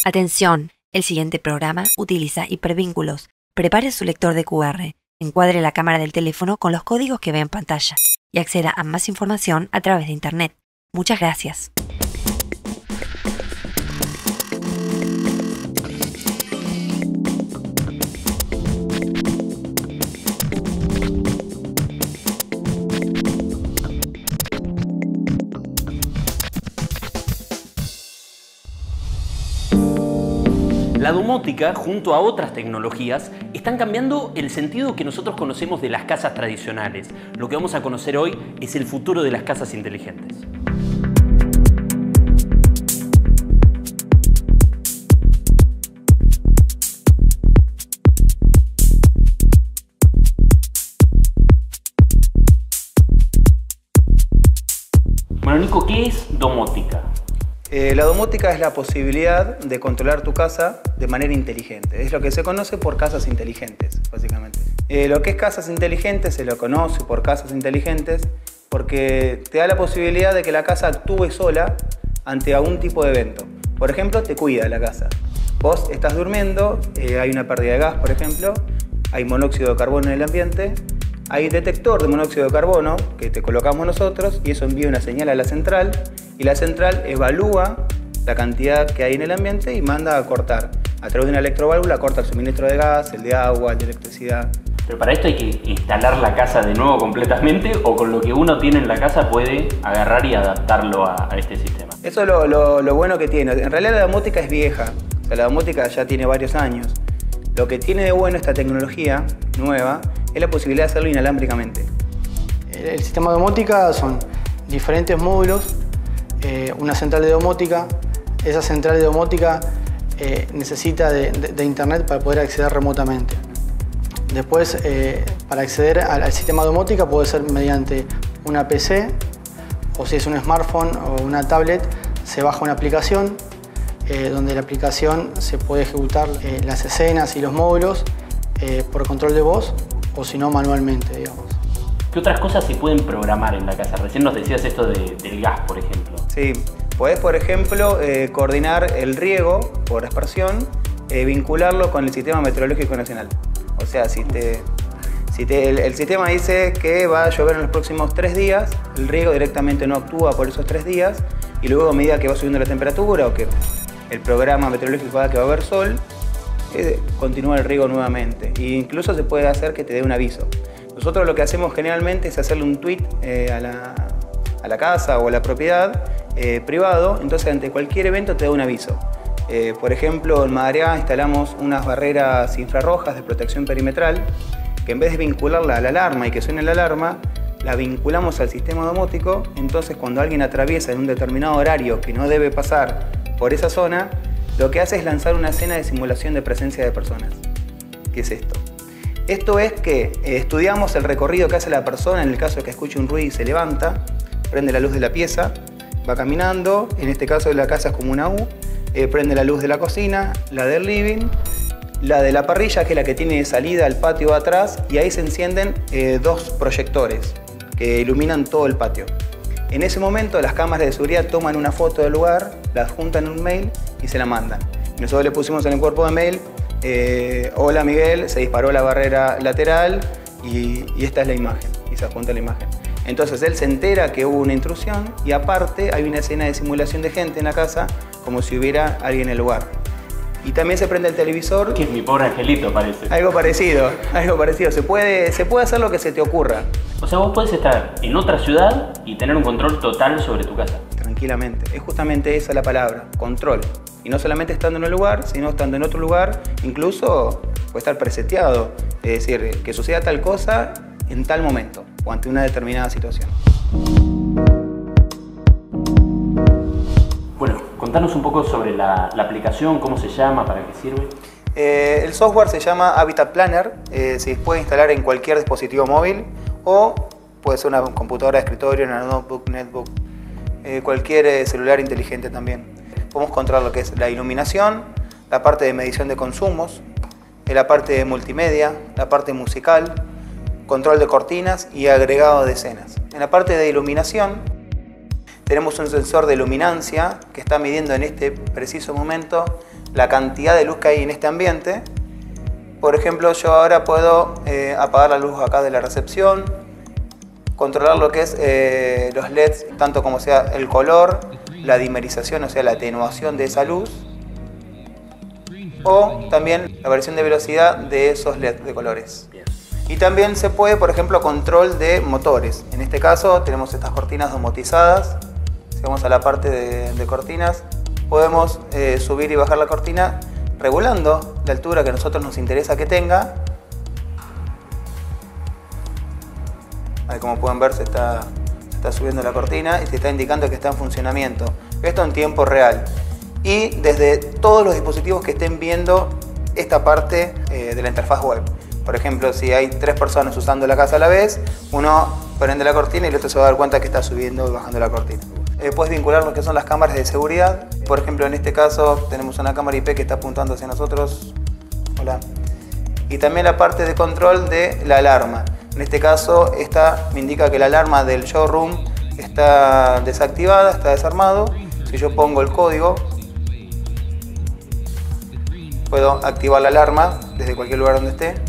Atención, el siguiente programa utiliza hipervínculos. Prepare su lector de QR, encuadre la cámara del teléfono con los códigos que ve en pantalla y acceda a más información a través de Internet. Muchas gracias. La domótica, junto a otras tecnologías, están cambiando el sentido que nosotros conocemos de las casas tradicionales. Lo que vamos a conocer hoy es el futuro de las casas inteligentes. Bueno, Nico, ¿qué es domótica? La domótica es la posibilidad de controlar tu casa de manera inteligente. Es lo que se conoce por casas inteligentes, básicamente. Lo que es casas inteligentes se lo conoce por casas inteligentes porque te da la posibilidad de que la casa actúe sola ante algún tipo de evento. Por ejemplo, te cuida la casa. Vos estás durmiendo, hay una pérdida de gas, por ejemplo, hay monóxido de carbono en el ambiente, hay detector de monóxido de carbono que te colocamos nosotros y eso envía una señal a la central y la central evalúa la cantidad que hay en el ambiente y manda a cortar. A través de una electroválvula corta el suministro de gas, el de agua, el de electricidad. Pero para esto hay que instalar la casa de nuevo completamente o con lo que uno tiene en la casa puede agarrar y adaptarlo a este sistema. Eso es lo bueno que tiene. En realidad la domótica es vieja, o sea, la domótica ya tiene varios años. Lo que tiene de bueno esta tecnología nueva es la posibilidad de hacerlo inalámbricamente. El sistema de domótica son diferentes módulos, una central de domótica. Esa central de domótica necesita de internet para poder acceder remotamente. Después, para acceder al sistema de domótica puede ser mediante una PC o si es un smartphone o una tablet, se baja una aplicación donde la aplicación se puede ejecutar las escenas y los módulos por control de voz o si no manualmente, digamos. ¿Qué otras cosas se pueden programar en la casa? Recién nos decías esto del gas, por ejemplo. Sí, podés, por ejemplo, coordinar el riego por aspersión, vincularlo con el Sistema Meteorológico Nacional. O sea, el sistema dice que va a llover en los próximos 3 días, el riego directamente no actúa por esos 3 días y luego a medida que va subiendo la temperatura o que el programa meteorológico da que va a haber sol, continúa el riego nuevamente. E incluso se puede hacer que te dé un aviso. Nosotros lo que hacemos generalmente es hacerle un tweet a la casa o a la propiedad privado, entonces ante cualquier evento te da un aviso. Por ejemplo, en Madariaga instalamos unas barreras infrarrojas de protección perimetral que en vez de vincularla a la alarma y que suene la alarma, la vinculamos al sistema domótico, entonces cuando alguien atraviesa en un determinado horario que no debe pasar por esa zona, lo que hace es lanzar una escena de simulación de presencia de personas. ¿Qué es esto? Esto es que estudiamos el recorrido que hace la persona en el caso de que escuche un ruido y se levanta, prende la luz de la pieza, va caminando, en este caso la casa es como una U, prende la luz de la cocina, la del living, la de la parrilla, que es la que tiene salida al patio de atrás, y ahí se encienden 2 proyectores que iluminan todo el patio. En ese momento las cámaras de seguridad toman una foto del lugar, la adjuntan en un mail y se la mandan. Nosotros le pusimos en el cuerpo de mail, hola Miguel, se disparó la barrera lateral y esta es la imagen, y se adjunta la imagen. Entonces él se entera que hubo una intrusión y aparte hay una escena de simulación de gente en la casa como si hubiera alguien en el lugar. Y también se prende el televisor. Que es mi pobre angelito, parece. Algo parecido, algo parecido. Se puede hacer lo que se te ocurra. O sea, vos podés estar en otra ciudad y tener un control total sobre tu casa. Tranquilamente. Es justamente esa la palabra, control. Y no solamente estando en un lugar, sino estando en otro lugar, incluso puede estar preseteado. Es decir, que suceda tal cosa en tal momento o ante una determinada situación. Bueno, contanos un poco sobre la aplicación, cómo se llama, para qué sirve. El software se llama Habitat Planner, se puede instalar en cualquier dispositivo móvil o puede ser una computadora de escritorio, una notebook, netbook, cualquier celular inteligente también. Podemos controlar lo que es la iluminación, la parte de medición de consumos, la parte de multimedia, la parte musical, control de cortinas y agregado de escenas. En la parte de iluminación tenemos un sensor de luminancia que está midiendo en este preciso momento la cantidad de luz que hay en este ambiente. Por ejemplo, yo ahora puedo apagar la luz acá de la recepción, controlar lo que es los LEDs, tanto como sea el color, la dimerización, o sea, la atenuación de esa luz, o también la variación de velocidad de esos LEDs de colores. Y también se puede, por ejemplo, control de motores. En este caso tenemos estas cortinas domotizadas. Si vamos a la parte de cortinas, podemos subir y bajar la cortina regulando la altura que a nosotros nos interesa que tenga. Ahí, como pueden ver, se está subiendo la cortina y se está indicando que está en funcionamiento. Esto en tiempo real. Y desde todos los dispositivos que estén viendo esta parte de la interfaz web. Por ejemplo, si hay 3 personas usando la casa a la vez, uno prende la cortina y el otro se va a dar cuenta que está subiendo y bajando la cortina. Puedes vincular lo que son las cámaras de seguridad. Por ejemplo, en este caso tenemos una cámara IP que está apuntando hacia nosotros. Hola. Y también la parte de control de la alarma. En este caso, esta me indica que la alarma del showroom está desactivada, está desarmado. Si yo pongo el código, puedo activar la alarma desde cualquier lugar donde esté.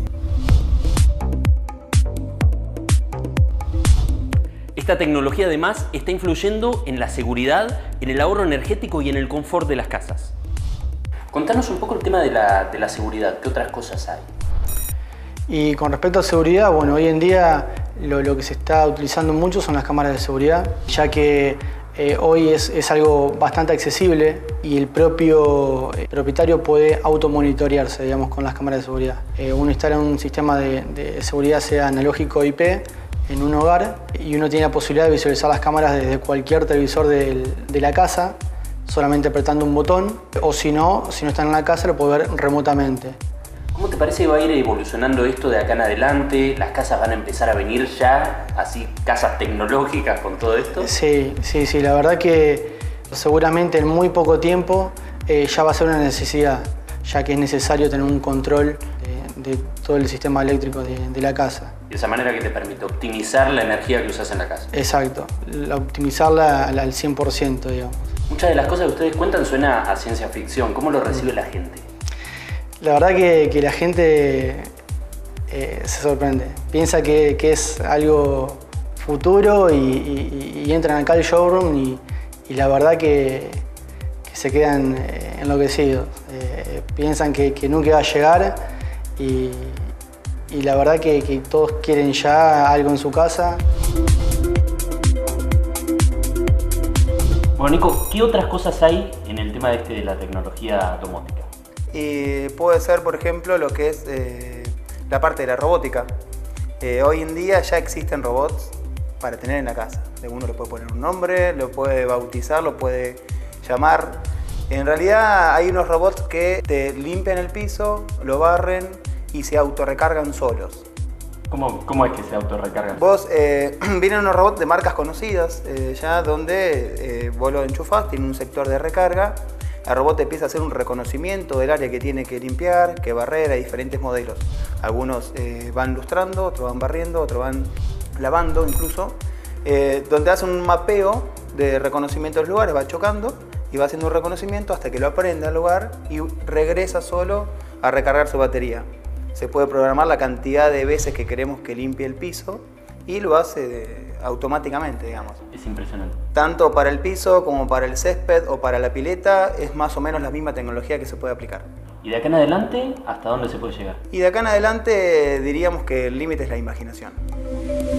Esta tecnología además está influyendo en la seguridad, en el ahorro energético y en el confort de las casas. Contanos un poco el tema de la seguridad, ¿qué otras cosas hay? Y con respecto a seguridad, bueno, hoy en día lo que se está utilizando mucho son las cámaras de seguridad, ya que hoy es algo bastante accesible y el propio propietario puede automonitorearse, digamos, con las cámaras de seguridad. Uno instala un sistema de seguridad, sea analógico IP, en un hogar y uno tiene la posibilidad de visualizar las cámaras desde cualquier televisor de la casa, solamente apretando un botón, o si no está en la casa lo puede ver remotamente. ¿Cómo te parece que va a ir evolucionando esto de acá en adelante? ¿Las casas van a empezar a venir ya, así, casas tecnológicas con todo esto? Sí, la verdad que seguramente en muy poco tiempo ya va a ser una necesidad, ya que es necesario tener un control de todo el sistema eléctrico de la casa. De esa manera que te permite optimizar la energía que usas en la casa. Exacto, optimizarla al 100%, digamos. Muchas de las cosas que ustedes cuentan suena a ciencia ficción. ¿Cómo lo recibe la gente? La verdad que la gente se sorprende. Piensa que es algo futuro y entran acá al showroom y la verdad que se quedan enloquecidos. Piensan que nunca va a llegar y la verdad que todos quieren ya algo en su casa. Bueno, Nico, ¿qué otras cosas hay en el tema de la tecnología domótica? Y puede ser, por ejemplo, lo que es la parte de la robótica. Hoy en día ya existen robots para tener en la casa. Uno le puede poner un nombre, lo puede bautizar, lo puede llamar. En realidad hay unos robots que te limpian el piso, lo barren y se autorrecargan solos. ¿Cómo es que se autorrecargan? Vienen unos robots de marcas conocidas, ya donde vos lo enchufás, tiene un sector de recarga. El robot empieza a hacer un reconocimiento del área que tiene que limpiar, que barrer, hay diferentes modelos. Algunos van lustrando, otros van barriendo, otros van lavando incluso. Donde hace un mapeo de reconocimiento de los lugares, va chocando y va haciendo un reconocimiento hasta que lo aprende al lugar y regresa solo a recargar su batería. Se puede programar la cantidad de veces que queremos que limpie el piso y lo hace automáticamente, digamos. Es impresionante. Tanto para el piso como para el césped o para la pileta es más o menos la misma tecnología que se puede aplicar. ¿Y de acá en adelante hasta dónde se puede llegar? Y de acá en adelante diríamos que el límite es la imaginación.